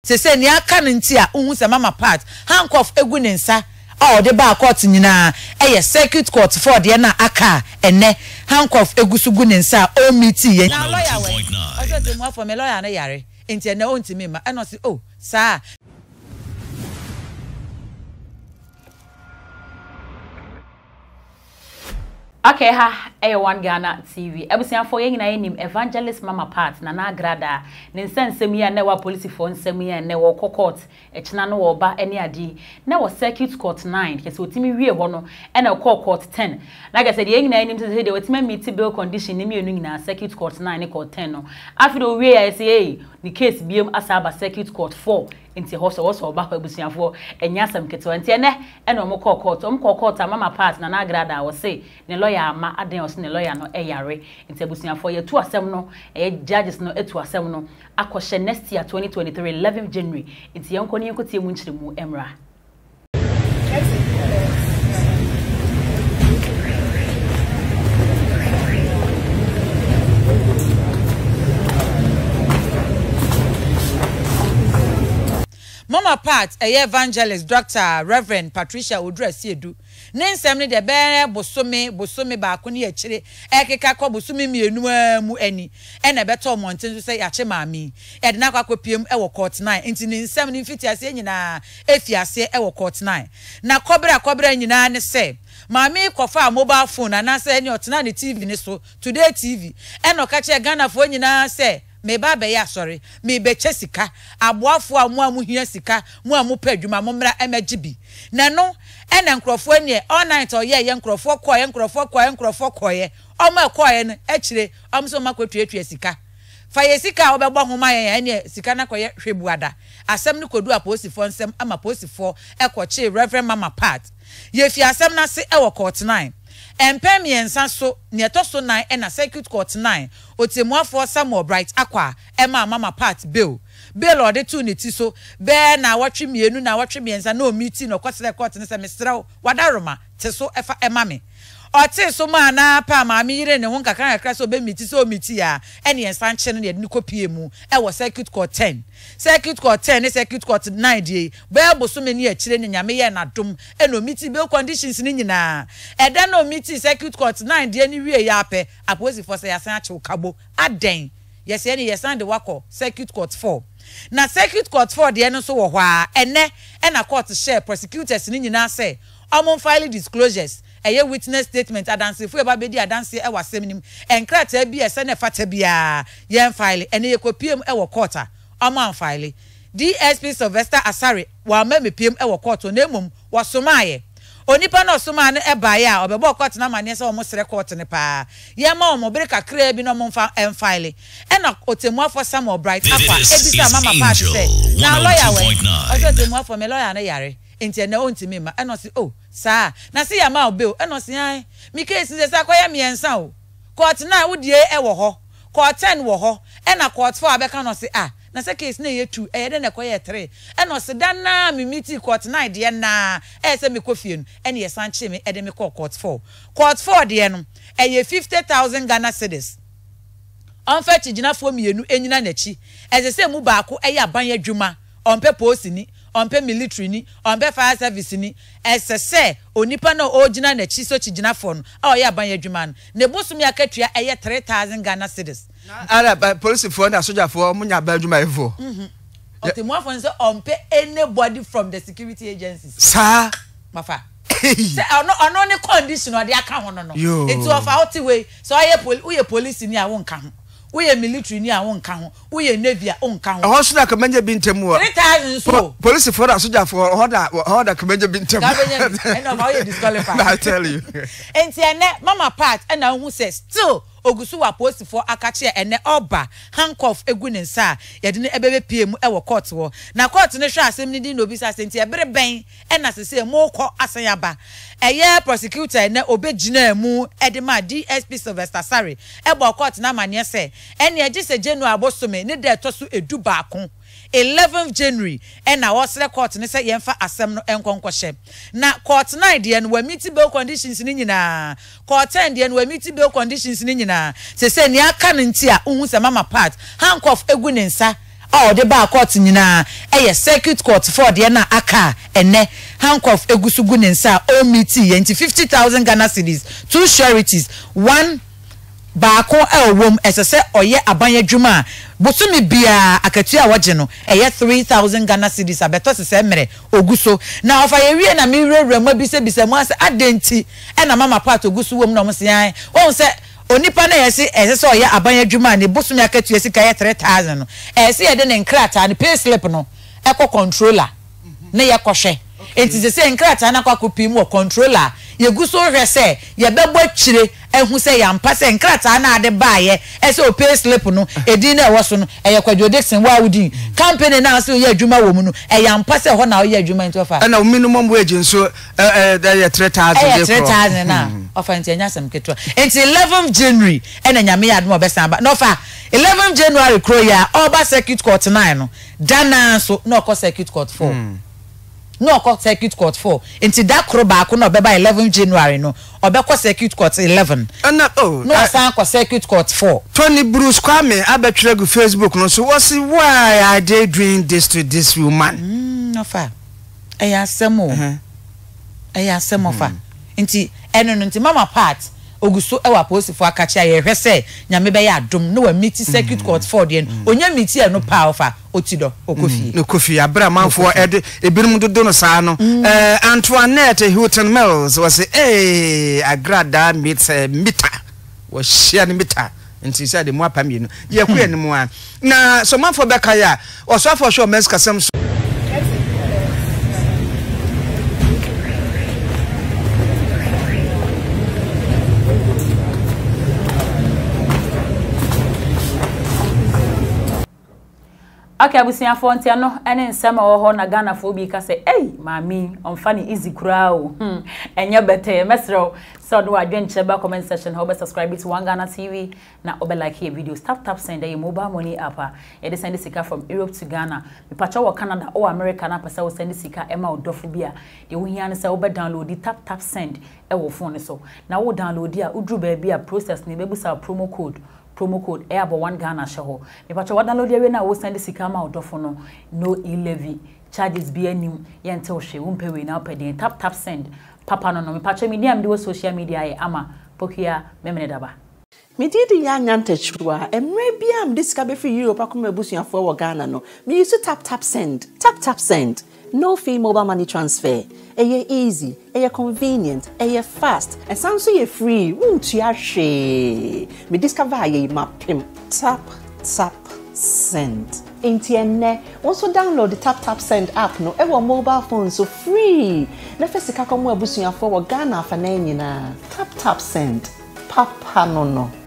se ni aka nti a unhu se mama part handcuff egu ne nsa a de ba court nyina eye circuit court for de na aka ene handcuff egu su gu ne nsa o meeti ye na lawyer we ojo de mo for me lawyer na yare enti ene o ntimi ma eno se oh sa Okay, one Ghana TV. Ebusian for yeng na yenim evangelist mama part na Agradaa. Ne nsensem ya na wa police for nsem ya na wa court echina no wo ba ene adi. Na wa circuit court 9 kese otimi wie ho no e na court 10. Like I said yeng na yenim say de otimi meet bail condition ni mienu nyina circuit court 9 ne court 10 no. After the wie I say the case biem asaba circuit court 4. Inti hoso ba kwa ebusianfo enya asem ketewa nti ene na omo court mama part na Agradaa wo say ne lawyer ama aden o say ne lawyer no eyare nti ebusianfo ye tu asem no judges no etu asem no akoshe next year 2023 11 January nti yenko ne yenko tie mu nchiremu emra Mama part evangelist Dr. Reverend Patricia Odrasiedu nensem ne de be bosome ba ko ne yakire ekeka ko bosome mienu mu ani ena beto monten so say yache maami e de na kwakopiem e wo court 9 nti nensem ne mfiti ase nyina efiase e wo court 9 na kobra nyina ne se maami kofa mobile phone ana se ne otena ne TV ne so Today TV eno ka che Ghana fo nyina se me baba ya sorry me be chesika aboafo amu hia sika mu amu padwuma momra emagibi na no ena nkrofo ne all night oye ye nkrofo koye omo koye no ekire omso makotuetue sika fa ye sika obegbo homa ye ne sika na koye hwebuada asem ne kodu aposifo nsem ama posifo ekoche Reverend Mama Part ye fi asem na se ewo court 9 empem yensa so ne to so 9 ena circuit court 9 otemuafo Samuel Bright akwa ema Mama Part bill ode tu ne ti so be na watwe mienu na watwe miensa na o meeting no kwasele court ne se mesrew wadaroma te so efa ema me ote so ma na pa ma mi yire ne ho kakra so be meeting so meeting ya ene yensa nche no ne ni kopie mu e wo circuit court 10 circuit court 10 ne circuit court 9 die be boso me ni akire ne nyame ye na dom e no meeting be conditions ni nyina e da no meeting circuit court 9 die ni wie ya pe aposi for say yasan ache kabo aden yes ye ne yesan de wako circuit court 4 na circuit court 4 de no so wo hwa ene na court share prosecutors ni nyina say omon file disclosures eye witness statement adanse fu eba bedi adanse e wasem nim enkrata bi ese ne fata bia yen file ene ye kopiem e wo court omon file DSP Sylvester Asare wa ma mepiem e wo court na emom wosomaye onipa na osoma ne eba ya obebo court na mane se omo sere court ne pa ye ma omo bere kakra bi no omo fa file ena otemuafo Samuel Bright akwa ebisa Mama Part se na lawyer we ojo temuafo me lawyer na yare enti na ontimi ma eno se oh sa na se ya ma obe eno se ai mi case se sa koya miensa o court na wodie e wo ho court 10 wo ho ena court 4 abeka no se ah na se case na ye 2 e de na koya 3 eno se dan na mi meeting court 9 de na e se me kofie no ene ye sanche me e de me court 4 de no e ye 50,000 Ghana cedis onfa chijinafo mienu enyina nachi e se mu baako e ya ban adwuma onpe post ni onpe military ni onpe fire service ni esese onipa na ogina na chi so chijinafo no a oya ban adwuma no ne bosumi akatua eye 3,000 Ghana cedis ara police for na soldier for munya ban adwuma efo otemuafo nse onpe anybody from the security agencies sa mafa say ono ne condition o de aka ho no it of out way so oye police ni a won ka ho we military ni a won ka ho we navy a won ka ho ho so na kamanya bi ntemu 3,000 so police for na soldier for order kamanya bi ntemu and of how you disqualify I tell you enti ene Mama Part and hu say still ogusu wa post for akache ene oba handcuff egu ne nsa ye de ne ebebe piem e wo court wo na court ne hwa asem ni di no bi sa senti e bere ben e na sese mo kọ asanyaba eye prosecutor ne obegina mu e de ma DSP Sylvester Sare e bo court na mane se ene eje se January abosome ne de to so edu baako 11th January and na wasre court ne say yemfa asem no enkonkoshe na court 9 de no wa meet bail conditions ni nyina court 10 de no wa meet bail conditions ni nyina se ni aka nti a unhu se Mama Part handcuff egu ne nsa oh de ba court nyina circuit court for de na aka ene handcuff egusugu nensa o meeting yenti 50,000 Ghana cedis, 2 sureties, 1 baako wom esese oye abanye dwuma bosumi bia akatua waje no 3,000 Ghana cedis abeto sese mere oguso na ofa ye wie na mi rewura ma bi se mo ase adenti na mama part oguso wom na mo se yan won se onipa na yesi esese oye abanye dwuma ne bosumi akatua sika 3,000 no ese ye de ne nkrata ne pay slip no eko controller ne ye kohwe enti se nkrata na kwa kopi mu controller yeguso hwese ye bebo chire ehu se yampa se nkrata na ade baaye ese o pay slip no edin na ewo so no eye kwadwo Dixon wa wudi company na se ye adwuma wo mu no yampa se ho na o ye adwuma nti ofa na minimum wage nso there 3,000 3,000 na ofa nti anya sam ketwa enti 11 January ena nyame ya adwuma obesan ba no fa 11 January kro ya oba circuit court 9 no dana so no ko circuit court 4 no court circuit court 4 into that kro ba ko no beba 11 January no obekọ circuit court 11 no san ko circuit court 4 Tony Bruce Kwame abetwere go Facebook no so was why are they doing this to this woman no fa eya semo fa nti eno no nti mama part oguso ewa posifo akacha ye hwese nyame be ya adom no wa meet circuit court 4 de onya meet e no pa ofa otido okofi no kofi abra manfo ede ebirum dodo no saa no Antoinette Hilton Mills was Agradaa meets mita was share ni mita nti say de mo apam yenu ye ku ene mo a na so manfo beka ya oso afo show mes kasem so Okay, abusia fo ntia no ene nsema wo ho na Ghana fo bi ka se mami onfa ni easy kura o enye bete mesro so do adwenche ba comment section how be subscribe to One Ghana TV na obe like here videos tap send your mobile money app e dey send sika from Europe to Ghana me pacha wo Canada or America na pesa wo send sika ema odofo bia de wo hia ne se wo be download di tap send e wo phone so na wo download dia udru ba bia process ni bebusa promo code abo One Ghana sheho me pacha wa download we na wo send sika ma odofo no e-levy charges be anim yente wo hwe wo mpewe na opede tap send papa no me pacha medium de social media ye ama pokia memene daba me didi ya nyantachwa emre bia am disika be free Europe akoma abusuafo wo Ghana no me use tap send no fee mobile money transfer easy convenient fast and sounds so free won't you hwe me discover ye mapim tap send Intienne also download the tap send app no ever mobile phone so free na fesika komo abusuafo wo Ghana afa na nyina tap send papa no